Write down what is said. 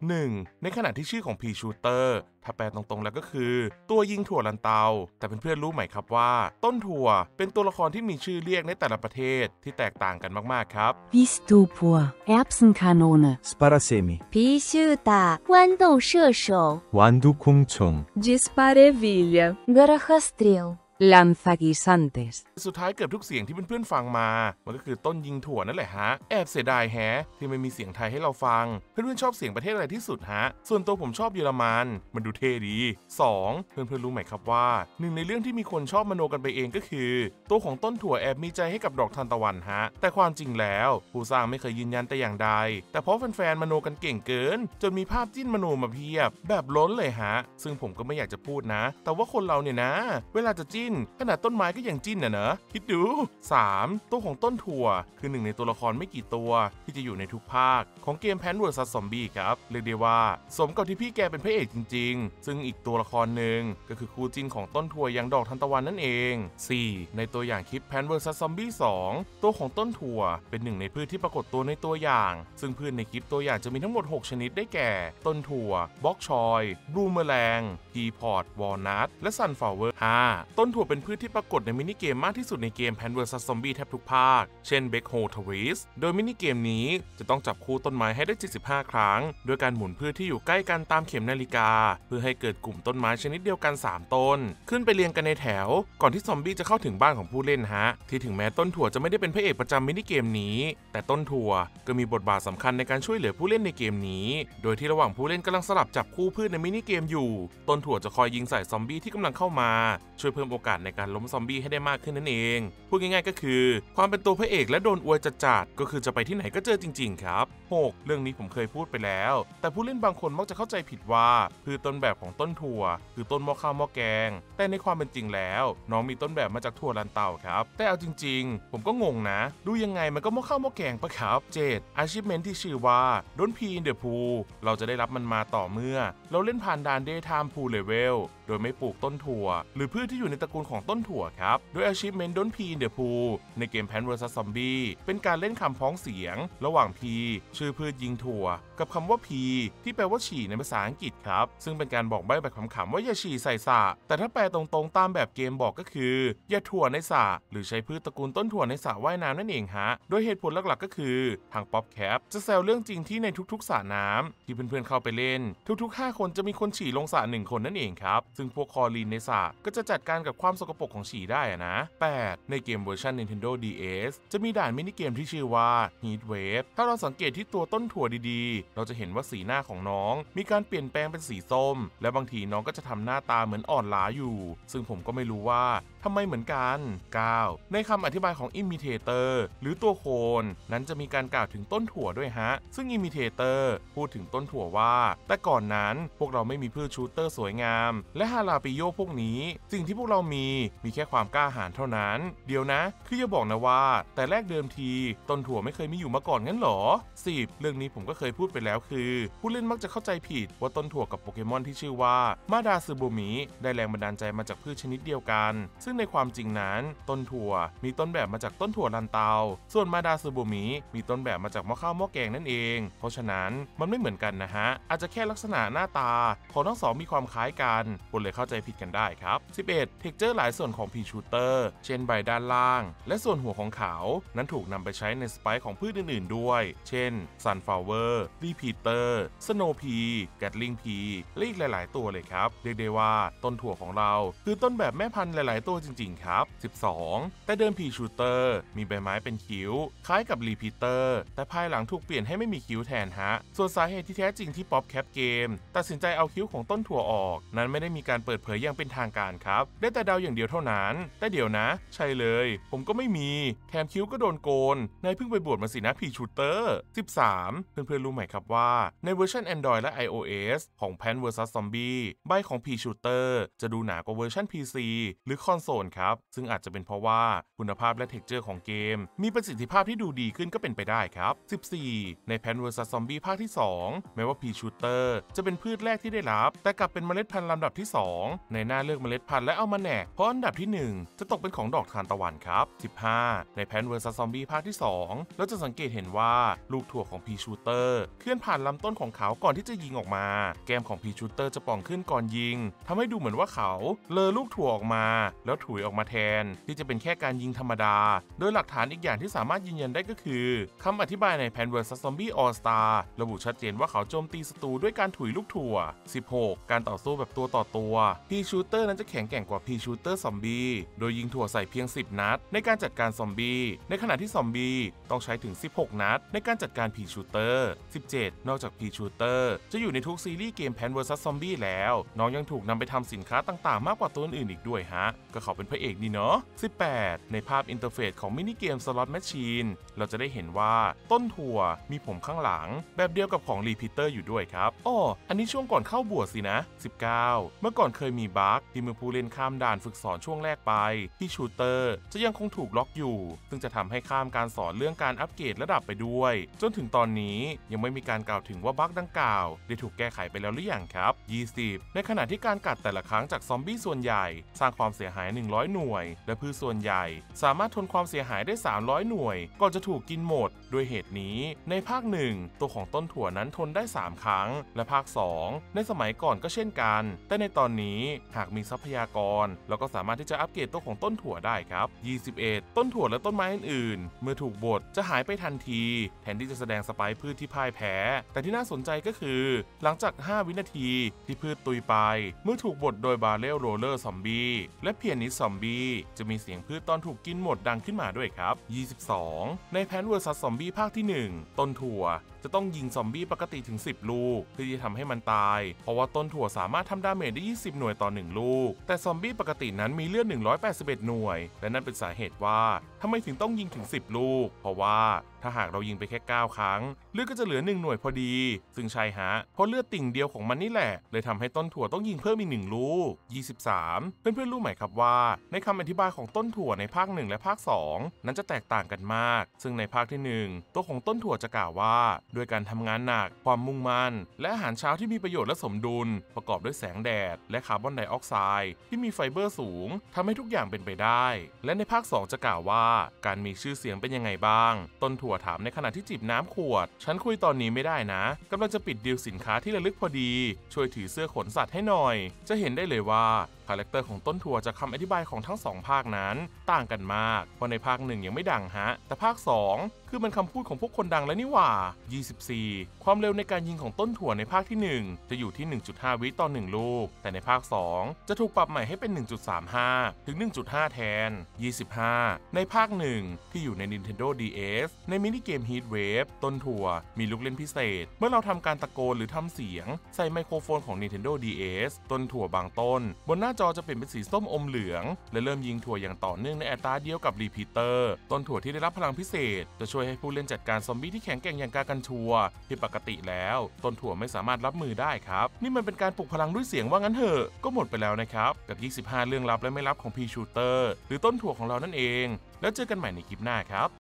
1. ในขณะที่ชื่อของ Pea Shooter ถ้าแปลตรงๆแล้วก็คือตัวยิงถั่วลันเตาแต่เพื่อนๆรู้ไหมครับว่าต้นถั่วเป็นตัวละครที่มีชื่อเรียกในแต่ละประเทศที่แตกต่างกันมากๆครับ Pistupur Erbsenkanone Sparasemi 皮슈다豌豆射手 완두콩총 Disparevilla Горохострел Lanzaguisantes สุดท้ายเกือบทุกเสียงที่เพื่อนๆฟังมามันก็คือต้นยิงถั่วนั่นแหละฮะแอบเสียดายแฮะที่ไม่มีเสียงไทยให้เราฟังเพื่อนๆชอบเสียงประเทศอะไรที่สุดฮะส่วนตัวผมชอบเยอรมันมันดูเท่ดี 2. เพื่อนๆรู้ไหมครับว่าหนึ่งในเรื่องที่มีคนชอบมโนกันไปเองก็คือตัวของต้นถั่วแอบมีใจให้กับดอกทานตะวันฮะแต่ความจริงแล้วผู้สร้างไม่เคยยืนยันแต่อย่างใดแต่เพราะแฟนๆมโนกันเก่งเกินจนมีภาพจิ้นมโนมาเพียบแบบล้นเลยฮะซึ่งผมก็ไม่อยากจะพูดนะแต่ว่าคนเราเนี่ยนะเวลาจะจิ้นขนาดต้นไม้ก็ยังจิ้นนะคิดดู 3. ตัวของต้นถั่วคือหนึ่งในตัวละครไม่กี่ตัวที่จะอยู่ในทุกภาคของเกม Plants vs Zombies ครับเรียกได้ว่าสมกับที่พี่แกเป็นพระเอกจริงๆซึ่งอีกตัวละครหนึ่งก็คือคู่จิ้นของต้นถั่วอย่างดอกทานตะวันนั่นเอง 4. ในตัวอย่างคลิป Plants vs Zombies 2 ตัวของต้นถั่วเป็นหนึ่งในพืชที่ปรากฏตัวในตัวอย่างซึ่งพืชในคลิปตัวอย่างจะมีทั้งหมด6ชนิดได้แก่ต้นถั่วบ็อกชอยบลูเมอแรงพีพอร์ตวอลนัทและซันฟลาวเวอร์ 5. ต้นถั่วเป็นพืชที่ปรากฏในมินิเกมมากที่สุดในเกม Plants vs Zombies แทบทุกภาคเช่น Backhoe Twist โดยมินิเกมนี้จะต้องจับคู่ต้นไม้ให้ได้75ครั้งโดยการหมุนพืชที่อยู่ใกล้กันตามเข็มนาฬิกาเพื่อให้เกิดกลุ่มต้นไม้ชนิดเดียวกัน3ต้นขึ้นไปเรียงกันในแถวก่อนที่ซอมบี้จะเข้าถึงบ้านของผู้เล่นฮะที่ถึงแม้ต้นถั่วจะไม่ได้เป็นพระเอกประจำมินิเกมนี้แต่ต้นถั่วก็มีบทบาทสำคัญในการช่วยเหลือผู้เล่นในเกมนี้โดยที่ระหว่างผู้เล่นกำลังสลับจับคู่พืชในมินิเกมอยู่ต้นถั่วจะคอยยิงใส่ซอมบี้ที่กำลังเข้ามาช่วยเพิ่มโอกาสในการล้มซอมบี้ให้ได้มากขึ้นนั่นเองพูดง่ายๆก็คือความเป็นตัวพระเอกและโดนอวยจัดๆก็คือจะไปที่ไหนก็เจอจริงๆครับ 6. เรื่องนี้ผมเคยพูดไปแล้วแต่ผู้เล่นบางคนมักจะเข้าใจผิดว่าพืชต้นแบบของต้นถั่วคือต้นหม้อข้าวหม้อแกงแต่ในความเป็นจริงแล้วน้องมีต้นแบบมาจากถั่วลันเต่าครับแต่เอาจริงๆผมก็งงนะดูยังไงมันก็หม้อข้าวหม้อแกงปะครับ 7. Achievement ที่ชื่อว่า Don't Pee in the Pool เราจะได้รับมันมาต่อเมื่อเราเล่นผ่านด่าน Daytime Pool Level โดยไม่ปลูกต้นถั่วหรือพืชที่อยู่ในตระกูลของต้นถั่วครับโดย Achievement Don't Pee in the Pool ในเกม Plants vs Zombies เป็นการเล่นคำพ้องเสียงระหว่าง P ชื่อพืชยิงถั่วกับคำว่า P ที่แปลว่าฉี่ในภาษาอังกฤษครับซึ่งเป็นการบอกใบ้แบบขำๆว่าอย่าฉี่ใส่สระแต่ถ้าแปลตรงๆตามแบบเกมบอกก็คืออย่าถั่วในสระหรือใช้พืชตระกูลต้นถั่วในสระว่ายน้ำนั่นเองฮะโดยเหตุผลหลักๆก็คือทางป๊อปแคปจะแซวเรื่องจริงที่ในทุกๆสระน้ำที่เพื่อนๆเข้าไปเล่นทุกๆ5คนจะมีคนฉี่ลงสระ1คนนั่นเองครับซึ่งพวกคลอรีนในสระก็จะจัดการกับความสกปรกของฉี่ได้นะ 8. ในเกมเวอร์ชัน Nintendo DS จะมีด่านมินิเกมที่ชื่อว่า Heat Wave ถ้าเราสังเกตที่ตัวต้นถั่วดีๆเราจะเห็นว่าสีหน้าของน้องมีการเปลี่ยนแปลงเป็นสีส้มและบางทีน้องก็จะทำหน้าตาเหมือนอ่อนล้าอยู่ซึ่งผมก็ไม่รู้ว่าทำไมเหมือนกัน 9. ในคำอธิบายของ Imitator หรือตัวโคนนั้นจะมีการกล่าวถึงต้นถั่วด้วยฮะซึ่ง Imitator พูดถึงต้นถั่วว่าแต่ก่อนนั้นพวกเราไม่มีพืชชูเตอร์สวยงามและฮาราปิโยพวกนี้สิ่งที่พวกเรามีแค่ความกล้าหาญเท่านั้นเดี๋ยวนะคืออย่าบอกนะว่าแต่แรกเดิมทีต้นถั่วไม่เคยมีอยู่มาก่อนงั้นหรอ 10. เรื่องนี้ผมก็เคยพูดไปแล้วคือผู้เล่นมักจะเข้าใจผิดว่าต้นถั่วกับโปเกมอนที่ชื่อว่ามาดาซึโบมิได้แรงบันดาลใจมาจากพืชชนิดเดียวกันซึ่งในความจริงนั้นต้นถั่วมีต้นแบบมาจากต้นถั่วลันเตาส่วนมาดาซึโบมิมีต้นแบบมาจากหม้อข้าวหม้อแกงนั่นเองเพราะฉะนั้นมันไม่เหมือนกันนะฮะอาจจะแค่ลักษณะหน้าตาของทั้งสองมีความคล้ายกันคนเลยเข้าใจผิดกันได้ครับ 11. เท็กเจอร์หลายส่วนของพีชูเตอร์เช่นใบด้านล่างและส่วนหัวของเขานั้นถูกนำไปใช้ในสไปค์ของพืชอื่นๆด้วยเช่นซันฟลาวเวอร์รีพีเตอร์สโนว์พีแกตลิงพีและอีกหลายๆตัวเลยครับเรียกได้ว่าต้นถั่วของเราคือต้นแบบแม่พันธุ์หลายๆตัวจริงๆครับ 12. แต่เดิมพีชูเตอร์มีใบไม้เป็นคิ้วคล้ายกับรีพีเตอร์แต่ภายหลังถูกเปลี่ยนให้ไม่มีคิ้วแทนฮะส่วนสาเหตุที่แท้จริงที่ป๊อปแคปเกมตัดสินใจเอาคิ้วของต้นถั่วออกนั้นไม่ได้มีการเปิดเผยอย่างเป็นทางการครับได้แต่เดาอย่างเดียวเท่านั้นแต่เดี๋ยวนะใช่เลยผมก็ไม่มีแถมคิ้วก็โดนโกนนายเพิ่งไปบวชมาสินะพีชูเตอร์ 13. เพื่อนๆรู้ไหมครับว่าในเวอร์ชัน Android และ iOS ของ Plants vs Zombies ใบของ Pea Shooter จะดูหนากว่าเวอร์ชัน PC หรือคอนโซลครับซึ่งอาจจะเป็นเพราะว่าคุณภาพและเท็กเจอร์ของเกมมีประสิทธิภาพที่ดูดีขึ้นก็เป็นไปได้ครับ 14. ใน Plants vs Zombies ภาคที่ 2 แม้ว่า Pea Shooter จะเป็นพืชแรกที่ได้รับแต่กลับเป็นเมล็ดพันธุ์ลำดับที่ 2ในหน้าเลือกเมล็ดพันธุ์และเอามาแหนเพราะอันดับที่ 1 จะตกเป็นของดอกทานตะวันครับ 15 ในแพนเวอร์ซัสซอมบี้ภาคที่ 2 เราจะสังเกตเห็นว่าลูกถั่วของพีชูเตอร์เคลื่อนผ่านลำต้นของเขาก่อนที่จะยิงออกมาแก้มของพีชูเตอร์จะป่องขึ้นก่อนยิงทำให้ดูเหมือนว่าเขาเลอลูกถั่วออกมาแล้วถุยออกมาแทนที่จะเป็นแค่การยิงธรรมดาโดยหลักฐานอีกอย่างที่สามารถยืนยันได้ก็คือคำอธิบายในแพนเวอร์ซัสซอมบี้ออลสตาร์ระบุชัดเจนว่าเขาโจมตีศัตรูด้วยการถุยลูกถั่ว 16 การต่อสู้แบบตัวต่อตัวพีชูเตอร์นั้นจะแข็งแกร่งกว่าพีชูเตอร์ซอมบี้โดยยิงถั่วใส่เพียง10 นัดในการจัดการซอมบี้ในขณะที่ซอมบี้ต้องใช้ถึง16 นัดในการจัดการพีชูเตอร์ 17 นอกจากพีชูเตอร์จะอยู่ในทุกซีรีส์เกมแพนเวอร์ซัสซอมบี้แล้วน้องยังถูกนำไปทำสินค้าต่างๆมากกว่าตัวอื่นอีกด้วยฮะก็เขาเป็นพระเอกนี่เนาะ 18 ในภาพอินเทอร์เฟซของมินิเกมสล็อตแมชชีนเราจะได้เห็นว่าต้นถั่วมีผมข้างหลังแบบเดียวกับของรีพีเตอร์อยู่ด้วยครับอ้ออันนี้ช่วงก่อนเข้าบวชสินะ 19 เมื่อก่อนเคยมีบั๊กที่เมื่อผู้เล่นข้ามด่านฝึกสอนช่วงแรกไปที่ชูเตอร์จะยังคงถูกล็อกอยู่ซึ่งจะทำให้ข้ามการสอนเรื่องการอัปเกรดระดับไปด้วยจนถึงตอนนี้ยังไม่มีการกล่าวถึงว่าบั๊กดังกล่าวได้ถูกแก้ไขไปแล้วหรือยังครับ 20 ในขณะที่การกัดแต่ละครั้งจากซอมบี้ส่วนใหญ่สร้างความเสียหาย100 หน่วยและพืชส่วนใหญ่สามารถทนความเสียหายได้300 หน่วยก่อนจะถูกกินหมดด้วยเหตุนี้ในภาค 1 ตัวของต้นถั่วนั้นทนได้3 ครั้งและภาค 2 ในสมัยก่อนก็เช่นกันแต่ในตอนนี้หากมีทรัพยากรเราก็สามารถที่จะอัปเกรดตัวของต้นถั่วได้ครับ 21 ต้นถั่วและต้นไม้อื่นๆเมื่อถูกบดจะหายไปทันทีแทนที่จะแสดงสไปร์พืชที่พ่ายแพ้แต่ที่น่าสนใจก็คือหลังจาก5 วินาทีที่พืชตุยไปเมื่อถูกบดโดยบาเรลโรลเลอร์ซอมบี้และเพียนิสซอมบี้จะมีเสียงพืชตอนถูกกินหมดดังขึ้นมาด้วยครับ 22 ในแพนเวอร์ซัสซอมบี้ภาคที่ 1 ต้นถั่วจะต้องยิงซอมบี้ปกติถึง10 ลูกเพื่อที่จะทำให้มันตายเพราะว่าต้นถั่วสามารถทำดาเมจได้20 หน่วยต่อ1 ลูกแต่ซอมบี้ปกตินั้นมีเลือด181 หน่วยและนั่นเป็นสาเหตุว่าทำไมถึงต้องยิงถึง10 ลูกเพราะว่าถ้าหากเรายิงไปแค่9 ครั้งเลือดก็จะเหลือ1 หน่วยพอดีซึ่งใช่ฮะเพราะเลือดติ่งเดียวของมันนี่แหละเลยทำให้ต้นถั่วต้องยิงเพิ่มอีก1 ลูก 23 เพื่อนๆรู้ไหมครับว่าในคำอธิบายของต้นถั่วในภาค 1 และภาค 2 นั้นจะแตกต่างกันมากซึ่งในภาคที่ 1 ตัวของต้นถั่วจะกล่าวว่าด้วยการทำงานหนักความมุ่งมั่นและอาหารเช้าที่มีประโยชน์และสมดุลประกอบด้วยแสงแดดและคาร์บอนไดออกไซด์ที่มีไฟเบอร์สูงทำให้ทุกอย่างเป็นไปได้และในภาค 2 จะกล่าวว่าการมีชื่อเสียงเป็นยังไงบ้างต้นถั่วถามในขณะที่จิบน้ำขวดฉันคุยตอนนี้ไม่ได้นะกำลังจะปิดดีลสินค้าที่ระลึกพอดีช่วยถือเสื้อขนสัตว์ให้หน่อยจะเห็นได้เลยว่าคาแรคเตอร์ของต้นถั่วจากคำอธิบายของทั้ง2 ภาคนั้นต่างกันมากเพราะในภาค 1ยังไม่ดังฮะแต่ภาค 2คือมันคำพูดของพวกคนดังแล้วนี่หว่า 24 ความเร็วในการยิงของต้นถั่วในภาคที่ 1จะอยู่ที่ 1.5 วิต่อ1 ลูกแต่ในภาค 2จะถูกปรับใหม่ให้เป็น 1.35 ถึง 1.5 แทน 25 ในภาค 1 ที่อยู่ใน Nintendo DS ในมินิเกม Heat Wave ต้นถั่วมีลูกเล่นพิเศษเมื่อเราทำการตะโกนหรือทำเสียงใส่ไมโครโฟนของ Nintendo DS ต้นถั่วบางต้นบนหน้าจอจะเปลี่ยนเป็นสีส้มอมเหลืองและเริ่มยิงถั่วอย่างต่อเนื่องในอัตราเดียวกับรีพีเตอร์ต้นถั่วที่ได้รับพลังพิเศษจะช่วยให้ผู้เล่นจัดการซอมบี้ที่แข็งแกร่งอย่างกากันชัวที่ปกติแล้วต้นถั่วไม่สามารถรับมือได้ครับนี่มันเป็นการปลุกพลังด้วยเสียงว่างั้นเถอะก็หมดไปแล้วนะครับกับ25 เรื่องลับและไม่ลับของพีชูเตอร์หรือต้นถั่วของเรานั่นเองแล้วเจอกันใหม่ในคลิปหน้าครับ